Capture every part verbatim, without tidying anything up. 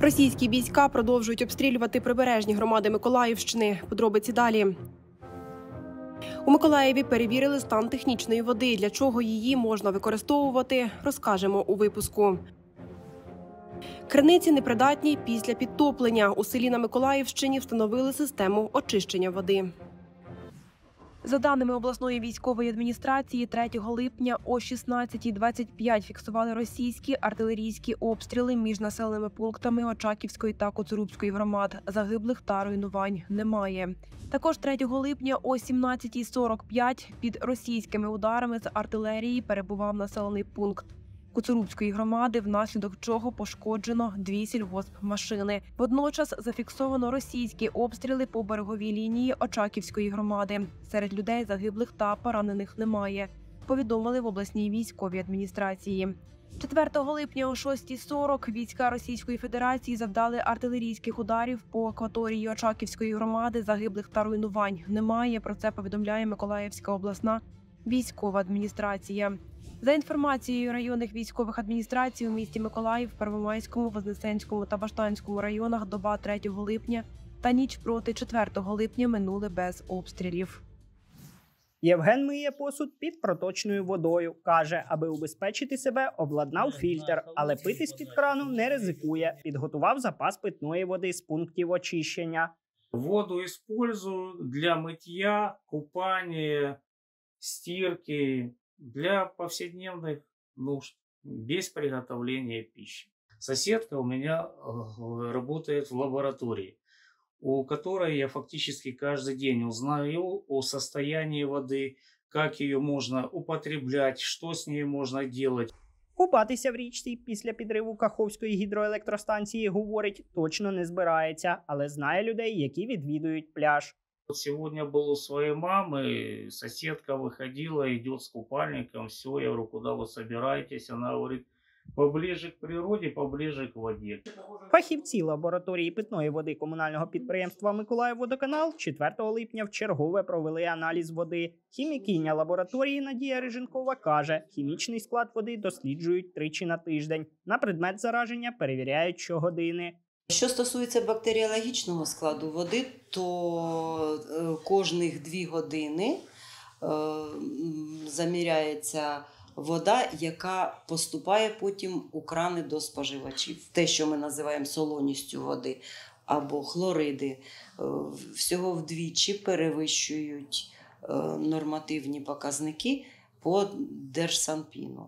Російські війська продовжують обстрілювати прибережні громади Миколаївщини. Подробиці далі. У Миколаєві перевірили стан технічної води. Для чого її можна використовувати, розкажемо у випуску. Криниці непридатні після підтоплення. У селі на Миколаївщині встановили систему очищення води. За даними обласної військової адміністрації, третього липня о шістнадцятій двадцять п'ять фіксували російські артилерійські обстріли між населеними пунктами Очаківської та Коцурубської громад. Загиблих та руйнувань немає. Також третього липня о сімнадцятій сорок п'ять під російськими ударами з артилерії перебував населений пункт Коцурубської громади, внаслідок чого пошкоджено дві сільгоспмашини. Водночас зафіксовано російські обстріли по береговій лінії Очаківської громади. Серед людей загиблих та поранених немає, повідомили в обласній військовій адміністрації. четвертого липня о шостій сорок війська Російської Федерації завдали артилерійських ударів по акваторії Очаківської громади. Загиблих та руйнувань немає. Про це повідомляє Миколаївська обласна військова адміністрація. За інформацією районних військових адміністрацій, у місті Миколаїв, Первомайському, Вознесенському та Баштанському районах доба третього липня та ніч проти четвертого липня минули без обстрілів. Євген миє посуд під проточною водою. Каже, аби убезпечити себе, обладнав фільтр, але пити з-під крану не ризикує. Підготував запас питної води з пунктів очищення. Воду використовую для миття, купання, стирки, для повседневных нужд, без приготовления пищи. Соседка у меня работает в лаборатории, у которой я фактически каждый день узнаю о состоянии воды, как ее можно употреблять, что с ней можно делать. Купатися в річці після підриву Каховської гідроелектростанції, говорить, точно не збирається, але знає людей, які відвідують пляж. Сегодня был у своей мамы, соседка выходила, идет с купальником, все, я говорю, куда вы собираетесь? Она говорит, поближе к природе, поближе к воде. Фахівці лабораторії питної води комунального підприємства «Миколаївводоканал» четвертого липня вчергове провели аналіз води. Хімікиня лабораторії Надія Риженкова каже, хімічний склад води досліджують тричі на тиждень. На предмет зараження перевіряють щогодини. Що стосується бактеріологічного складу води, то кожних дві години заміряється вода, яка поступає потім у крани до споживачів. Те, що ми називаємо солоністю води або хлориди, всього вдвічі перевищують нормативні показники по Держсанпіну.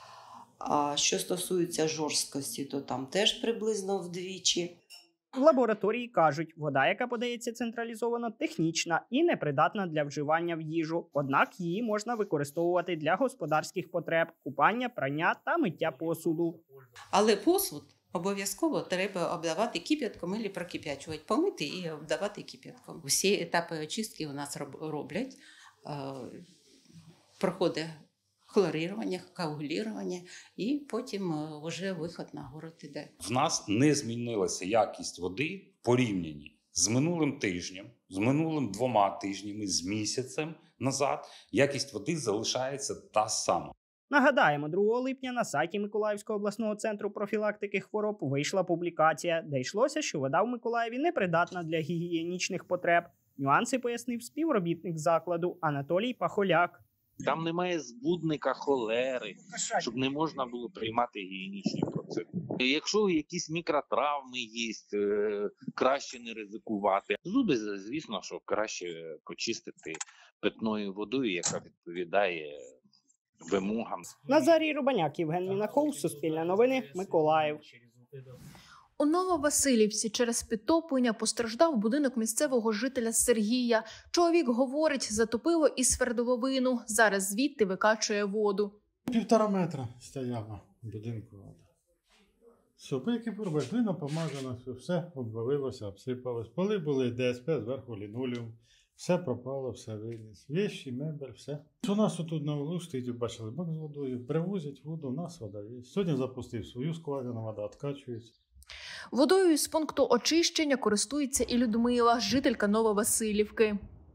А що стосується жорсткості, то там теж приблизно вдвічі. В лабораторії кажуть, вода, яка подається централізовано, технічна і непридатна для вживання в їжу. Однак її можна використовувати для господарських потреб – купання, прання та миття посуду. Але посуд обов'язково треба обдавати кип'ятком або прокип'ячувати, помити і обдавати кип'ятком. Усі етапи очистки у нас роблять, проходить хлорирування, коагулювання і потім вже виход на город іде. В нас не змінилася якість води в порівнянні з минулим тижнем, з минулим двома тижнями, з місяцем назад. Якість води залишається та сама. Нагадаємо, другого липня на сайті Миколаївського обласного центру профілактики хвороб вийшла публікація, де йшлося, що вода в Миколаєві непридатна для гігієнічних потреб. Нюанси пояснив співробітник закладу Анатолій Пахоляк. Там немає збудника холери, щоб не можна було приймати гігієнічні процедури. Якщо якісь мікротравми є, краще не ризикувати. Зуби, звісно, що краще почистити питною водою, яка відповідає вимогам. Назарій Рубаняк, Євген Мінаков, Суспільне новини, Миколаїв. У Нововасилівці через підтоплення постраждав будинок місцевого жителя Сергія. Чоловік говорить, затопило і свердловину. Зараз звідти викачує воду. Півтора метра стояла в будинку вода. Все, пики порубали, глина помазана, все обвалилося, обсипалось. Поли були ДСП, зверху лінолеум. Все пропало, все виніс. Вещі, мебель, все. У нас тут на углу стоїть, бачили, бак з водою. Привозять воду, у нас вода є. Сьогодні запустив свою скважину, вода відкачується. Водою з пункту очищення користується і Людмила, жителька Нововасилівки.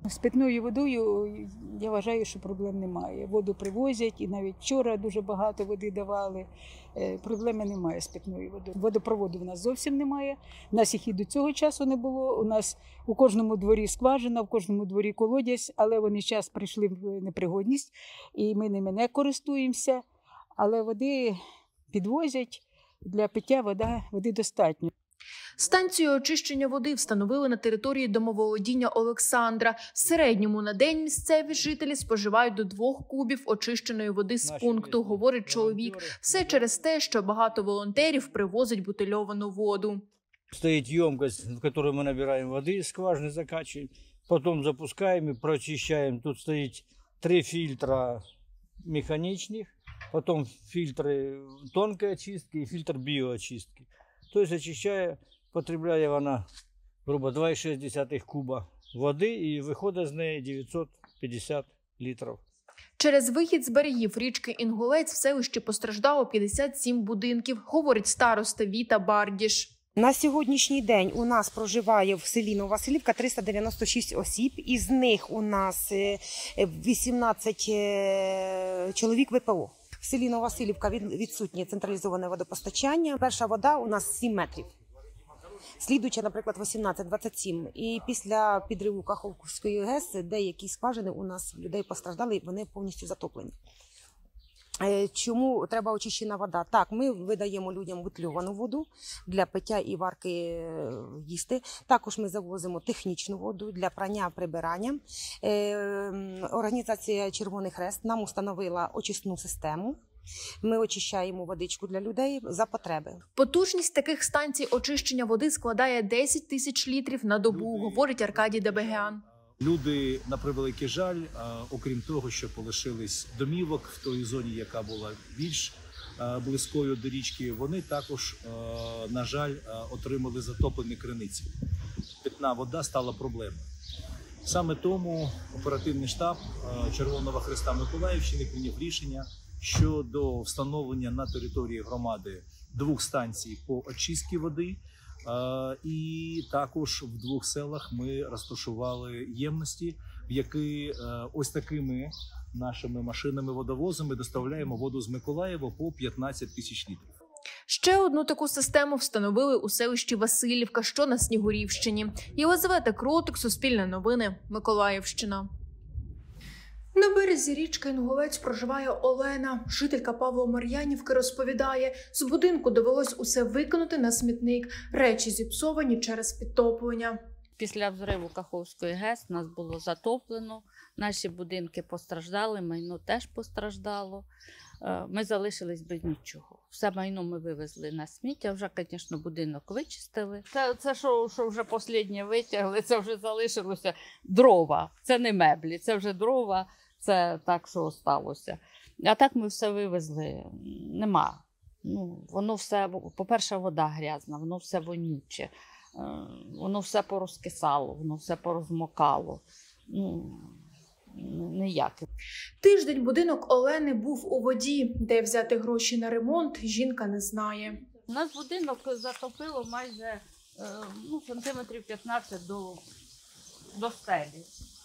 З питною водою, я вважаю, що проблем немає. Воду привозять, і навіть вчора дуже багато води давали. Проблеми немає з питною водою. Водопроводу в нас зовсім немає. У нас їх і до цього часу не було. У нас у кожному дворі скважина, в кожному дворі колодязь, але вони зараз прийшли в непригодність, і ми ними не користуємося. Але води підвозять, для пиття вода, води достатньо. Станцію очищення води встановили на території домоволодіння Олександра. В середньому на день місцеві жителі споживають до двох кубів очищеної води з пункту, говорить чоловік. Все через те, що багато волонтерів привозять бутильовану воду. Стоит емкость, в которой мы набираем воды, скважины закачиваем, потом запускаем и прочищаем. Тут стоит три фильтра механичных, потом фильтры тонкой очистки и фильтр биоочистки. То есть очищая, потребляє вона, грубо, два і шість десятих куба води і виходить з неї дев'ятсот п'ятдесят літрів. Через вихід з берегів річки Інгулець в селищі постраждало п'ятдесят сім будинків, говорить староста Віта Бардіш. На сьогоднішній день у нас проживає в селі Нововасилівка триста дев'яносто шість осіб, із них у нас вісімнадцять чоловік В П О. В селі Нововасилівка відсутнє централізоване водопостачання. Перша вода у нас сім метрів. Слідуюча, наприклад, вісімнадцять двадцять сім. І після підриву Каховської ГЕС деякі скважини у нас людей постраждали, вони повністю затоплені. Чому треба очищена вода? Так, ми видаємо людям бутильовану воду для пиття і варки їсти. Також ми завозимо технічну воду для прання, прибирання. Організація Червоний Хрест нам установила очисну систему. Ми очищаємо водичку для людей за потреби. Потужність таких станцій очищення води складає десять тисяч літрів на добу, говорить Аркадій Дебегян. Люди, на превеликий жаль, окрім того, що полишились домівок в той зоні, яка була більш близькою до річки, вони також, на жаль, отримали затоплені криниці. Питна вода стала проблемою. Саме тому оперативний штаб Червоного Хреста Миколаївщини прийняв рішення щодо встановлення на території громади двох станцій по очистці води. І також в двох селах ми розташували ємності, в які ось такими нашими машинами-водовозами доставляємо воду з Миколаєва по п'ятнадцять тисяч літрів. Ще одну таку систему встановили у селищі Василівка, що на Снігурівщині. Єлизавета Кротик, Суспільне новини, Миколаївщина. На березі річки Інгулець проживає Олена. Жителька Павло-Мар'янівки розповідає, з будинку довелось усе викинути на смітник. Речі зіпсовані через підтоплення. Після взриву Каховської ГЕС нас було затоплено, наші будинки постраждали, майно теж постраждало. Ми залишились без нічого. Все майно ми вивезли на сміття, вже, звісно, будинок вичистили. Це, це що, що вже останнє витягли, це вже залишилося дрова. Це не меблі, це вже дрова, це так, що сталося. А так ми все вивезли, нема. Ну, воно все, по-перше, вода грязна, воно все вонюче, воно все порозкисало, воно все порозмокало. Ну, ніяк. Тиждень будинок Олени був у воді. Де взяти гроші на ремонт, жінка не знає. У нас будинок затопило майже ну, сантиметрів п'ятнадцять до, до стелі.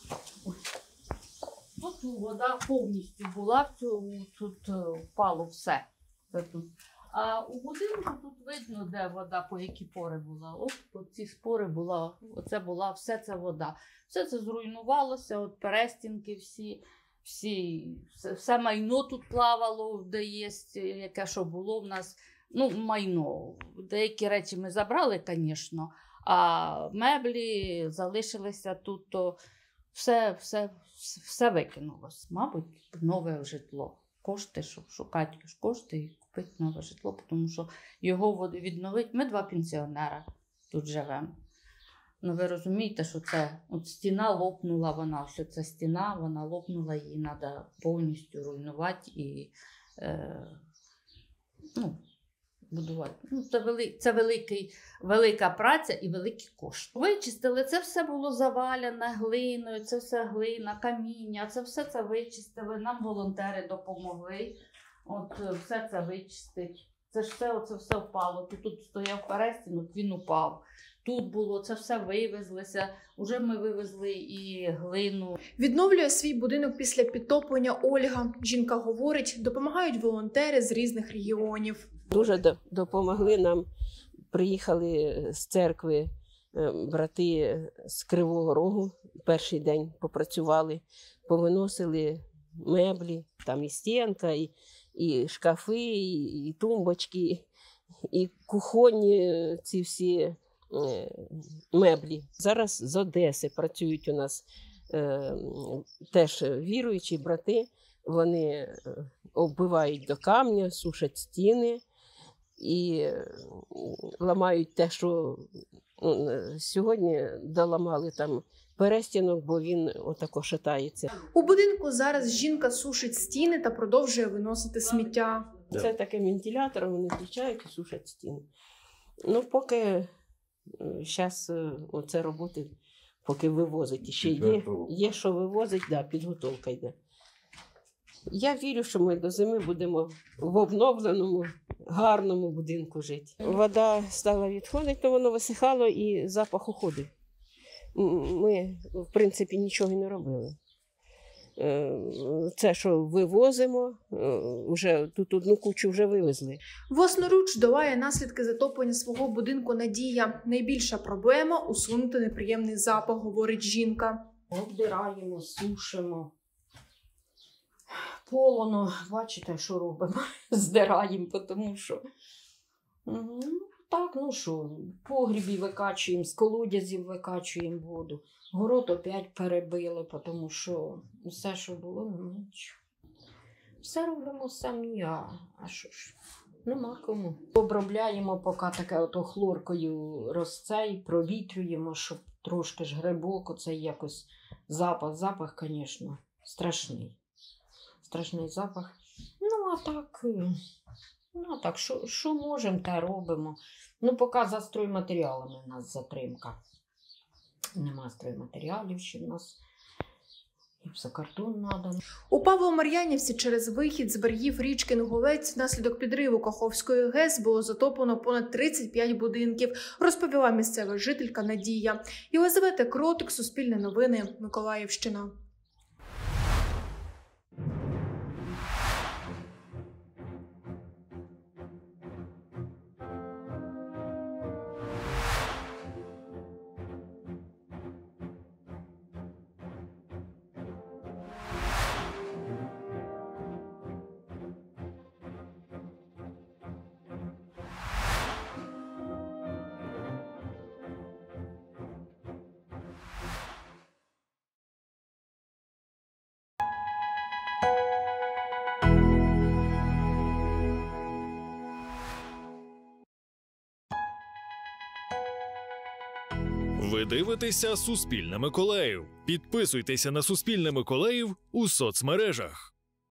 Тут вода повністю була, тут впало все. Тут. А у будинку тут видно, де вода, по які пори була. От по ці спори була, оце була, все це вода. Все це зруйнувалося, от перестінки всі, всі, все, все майно тут плавало, де є, яке що було в нас. Ну, майно. Деякі речі ми забрали, звісно, а меблі залишилися тут, то все, все, все викинулося. Мабуть, нове житло. Кошти, щоб шукати кошти і купити нове житло, тому що його відновити. Ми два пенсіонера тут живемо. Ну ви розумієте, що це от стіна лопнула, вона, що це стіна, вона лопнула, її треба повністю руйнувати і е, ну, будувати. Ну, це вели, це великий, велика праця і великі кошти. Вичистили, це все було завалене глиною, це все глина, каміння, це все це вичистили, нам волонтери допомогли, от все це вичистить. Це ж все, оце все впало. Тут, тут стояв перестінок, він упав. тут було, це все вивезлося. Уже ми вивезли і глину. Відновлює свій будинок після підтоплення Ольга. Жінка говорить, допомагають волонтери з різних регіонів. Дуже допомогли нам, приїхали з церкви брати з Кривого Рогу, перший день попрацювали, повиносили меблі, там і стінка, і, і шкафи, і, і тумбочки, і кухонні ці всі меблі. Зараз з Одеси працюють у нас е, теж віруючі брати, вони оббивають до камня, сушать стіни і ламають те, що сьогодні доламали там перестінок, бо він отако шатається. У будинку зараз жінка сушить стіни та продовжує виносити сміття. Це таке вентилятор, вони включають і сушать стіни. Ну, поки зараз оце роботи, поки вивозить. Ще є, є що вивозить, да, підготовка йде. Я вірю, що ми до зими будемо в обновленому, гарному будинку жити. Вода стала відходити, то воно висихало і запах уходив. Ми, в принципі, нічого не робили. Це, що вивозимо, вже тут одну кучу вже вивезли. Власноруч долає наслідки затоплення свого будинку Надія. Найбільша проблема – усунути неприємний запах, говорить жінка. Обдираємо, сушимо. Полоно, бачите, що робимо? Здираємо, тому що... Ну, так, ну що, в погрібі викачуємо, з колодязів викачуємо воду. Город опять перебили, тому що все, що було, нема нічого. Все робимо самі, а, а що ж, нема кому. Обробляємо, поки таке ото хлоркою розцей, провітрюємо, щоб трошки ж грибок, оцей якось запах. Запах, звісно, страшний. Страшний запах. Ну, а так, ну, а так, що, що можемо, те робимо. Ну, поки за стройматеріалами у нас затримка. Нема стройматеріалів ще в нас. Гіпсокартон треба. У Павло-Мар'янівці через вихід з берегів річки Нуговець внаслідок підриву Каховської ГЕС було затоплено понад тридцять п'ять будинків, розповіла місцева жителька Надія. Єлизавета Кротик, Суспільне новини, Миколаївщина. Ви дивитеся «Суспільне Миколаїв». Підписуйтеся на «Суспільне Миколаїв» у соцмережах.